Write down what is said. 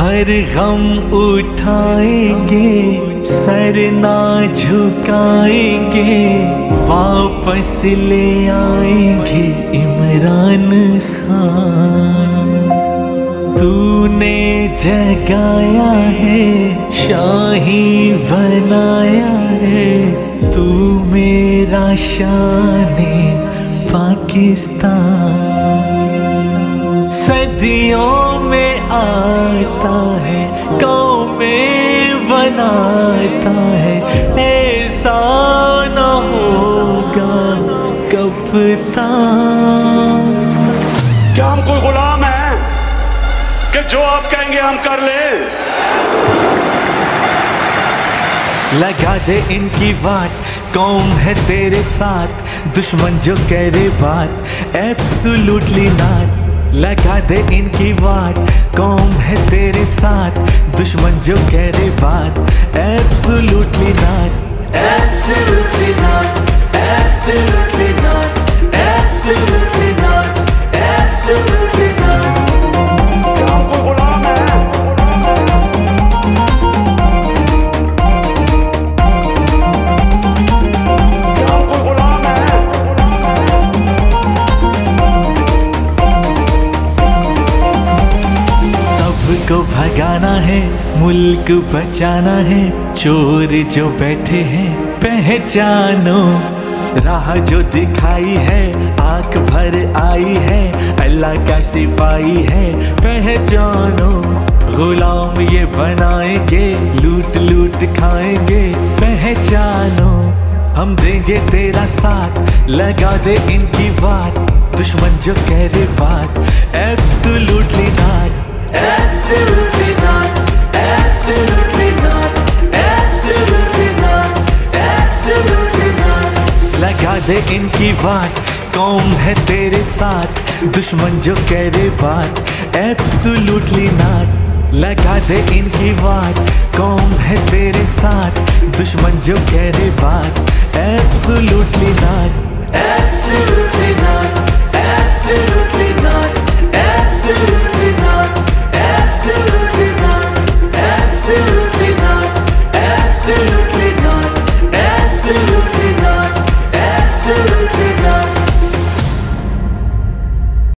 हर गम उठाएंगे, सर ना झुकाएंगे, वापस ले आएंगे इमरान खान। तूने जगाया है, शाही बनाया है, तू मेरा शान-ए पाकिस्तान। सदियों में आता है, कौमें बनाता है, ऐसा न होगा कप्तान। क्या हम कोई गुलाम हैं कि जो आप कहेंगे हम कर ले? लगा दे इनकी वाट, कौम है तेरे साथ, दुश्मन जो करे बात एब्सोल्युटली नॉट। लगा दे इनकी वाट, कौम है तेरे साथ, दुश्मन जो करे बात absolutely not, absolutely not, absolutely not, absolutely not, absolutely not. क्या हम कोई गुलाम हैं? को भगाना है, मुल्क बचाना है, चोर जो बैठे हैं पहचानो। राह जो दिखाई है, आंख भर आई है, अल्लाह का सिपाही है पहचानो। गुलाम ये बनाएंगे, लूट लूट खाएंगे पहचानो। हम देंगे तेरा साथ, लगा दे इनकी वाट, दुश्मन जो कह रहे बात absolutely not, absolutely not, absolutely not, absolutely not, absolutely not। लगा दे इनकी वाट, कौम है तेरे साथ, दुश्मन जो कह रहे बात एब्सोल्युटली नॉट। लगा दे इनकी वाट, कौम है तेरे साथ, दुश्मन जो कह रहे बात एब्सोल्युटली नॉट, absolutely not।